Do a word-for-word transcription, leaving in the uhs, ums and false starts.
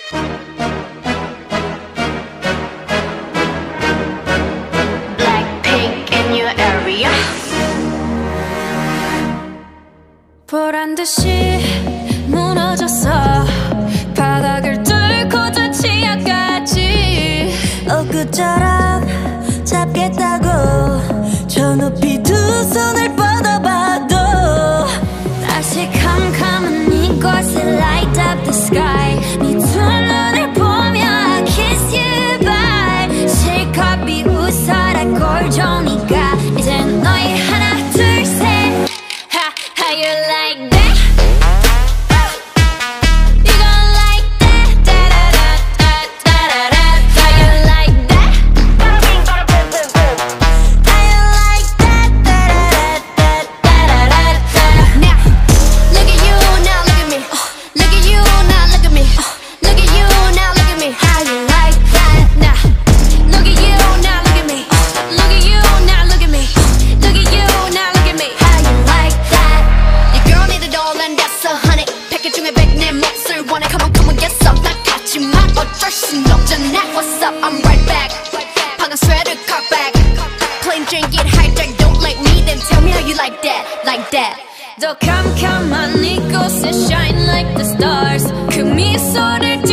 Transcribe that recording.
Blackpink in your area. 보란듯이 무너졌어. 바닥을 뚫고 저 지하까지. 엊그처럼 잡겠다고 저 높이 두 손을 뻗어봐도 다시 캄캄한 이곳에 light up the sky. 네 두 눈을 보며 I kiss you bye. 실컷 비웃어라 꼴좋으니까 이제 너희 하나 둘 셋. Ha, how you like that? You gon' like that? Da-da-da-da-da-da-da. How you like that? How you like that? Da-da-da-da-da-da-da. Now, look at you, now look at me. Look at you, now look at me. Look at you, now look at me. How you like that? Now, look at you, now look at me. Look at you, now look at me. Look at you, now look at me. How you like that? Your girl need a doll and that's a honey. 패킷 중에 백 내 몫을 원해. Come on, come on, get some. 나 같지만 어쩔 순 없잖아. What's up? I'm right back. 방금 sweater cut back. Plain Jane get hijacked. Don't like me, then tell me how you like that, like that. 더 캄캄한 이곳에 shine like the stars. 그 미소를